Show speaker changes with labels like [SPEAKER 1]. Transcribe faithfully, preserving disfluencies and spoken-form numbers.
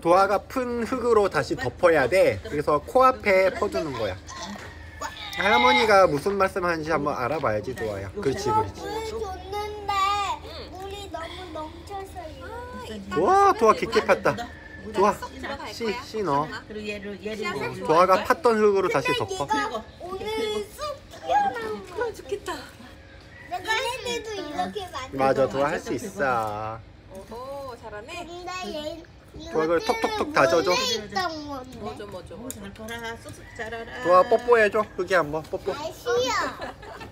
[SPEAKER 1] 도화가 푼 흙으로 다시 덮어야 돼. 그래서 코앞에 퍼주는 거야. 할머니가 무슨 말씀하는지 한번 알아봐야지, 도화야. 그렇지, 그렇지.
[SPEAKER 2] 물 줬는데 물이 너무 넘쳐서요.
[SPEAKER 1] 와, 도화 깊게 팠다. 도화,
[SPEAKER 3] 들어갈
[SPEAKER 1] 씨,
[SPEAKER 3] 거야.
[SPEAKER 1] 씨 넣어.
[SPEAKER 4] 그리고 얘를 얘를
[SPEAKER 3] 씨앗을
[SPEAKER 4] 이거
[SPEAKER 1] 도화가 팠던 흙으로 다시
[SPEAKER 2] 근데
[SPEAKER 1] 덮어.
[SPEAKER 2] 얘가 오늘 쑥 튀어나온 거.
[SPEAKER 3] 그래 좋겠다.
[SPEAKER 2] 내가 할 때도 이렇게 만들.
[SPEAKER 1] 맞아, 도화 할 수 있어.
[SPEAKER 3] 오호 잘하네.
[SPEAKER 2] 근데 얘
[SPEAKER 1] 도화 그걸 톡톡톡 다져줘.
[SPEAKER 2] 있던 건데.
[SPEAKER 3] 뭐죠 뭐죠
[SPEAKER 4] 오,
[SPEAKER 3] 뭐죠.
[SPEAKER 4] 잘 커라 쑥쑥 자라라.
[SPEAKER 1] 도화 뽀뽀해줘. 흙이 한번 뽀뽀.
[SPEAKER 2] 아 싫어.